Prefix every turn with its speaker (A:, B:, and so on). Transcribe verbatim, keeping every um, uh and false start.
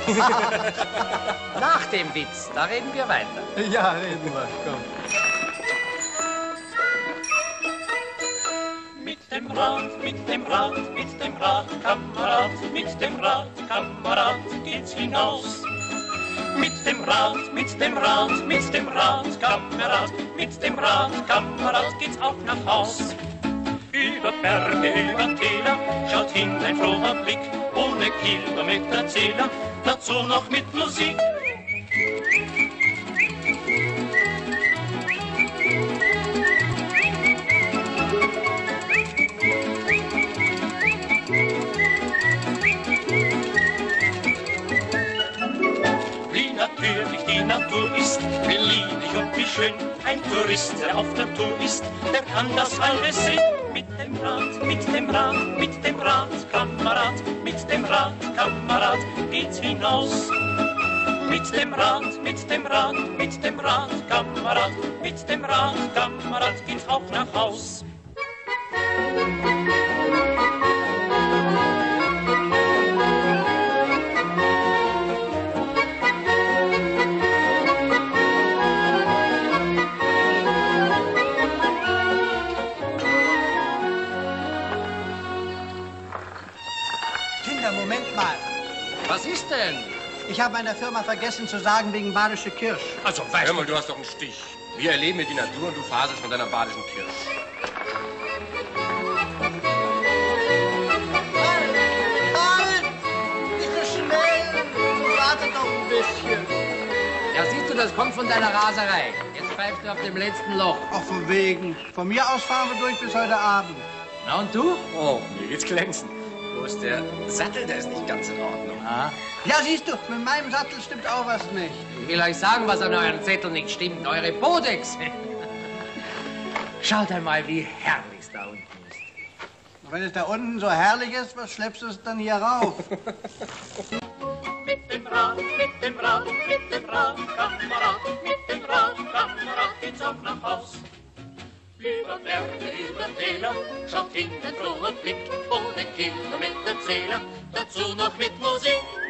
A: Nach dem Witz, da reden wir weiter.
B: Ja, reden wir, komm.
C: Mit dem Rad, mit dem Rad, mit dem Rad, Kamerad, mit dem Rad, Kamerad, geht's hinaus. Mit dem Rad, mit dem Rad, mit dem Rad, Kamerad, mit dem Rad, Kamerad, geht's auch nach Haus. Über Berge, über Täler, schaut hin ein froher Blick, ohne Kilometerzähler, dazu noch mit Musik. Wie natürlich die Natur ist, wie lieblich und wie schön, ein Tourist, der auf der Tour ist, der kann das alles sehen. Mit dem Rad, mit dem Rad, mit dem Rad, Kamerad, mit dem Rad, Kamerad, geht's hinaus. Mit dem Rad, mit dem Rad, mit dem Rad, Kamerad, mit dem Rad, Kamerad, geht's auch nach Haus.
B: Moment mal.
A: Was ist denn?
B: Ich habe meiner Firma vergessen zu sagen, wegen Badische Kirsch.
D: Also, weißt Hör mal, du hast doch einen Stich. Wir erleben hier die Natur und du faselst von deiner badischen Kirsch.
B: Halt! Halt! Nicht so schnell! Warte doch ein bisschen.
A: Ja, siehst du, das kommt von deiner Raserei. Jetzt pfeifst du auf dem letzten Loch.
B: Ach, von wegen. Von mir aus fahren wir durch bis heute Abend.
A: Na und du?
D: Oh, mir geht's glänzen. Bloß der Sattel, der ist nicht ganz in Ordnung.
A: Ah.
B: Ja, siehst du, mit meinem Sattel stimmt auch was nicht.
A: Ich will euch sagen, was an euren Zettel nicht stimmt. Eure Podex. Schaut einmal, wie herrlich es da unten ist.
B: Wenn es da unten so herrlich ist, was schleppst du es dann hier rauf?
C: Mit dem Rad, mit dem Rad, mit dem Rad, Kamerad, mit dem Rad, Kamerad, geht's auch nach Haus. Über Berge, über Täler, schaut hin ein froher Blick, ohne Kilometerzähler, dazu noch mit Musik.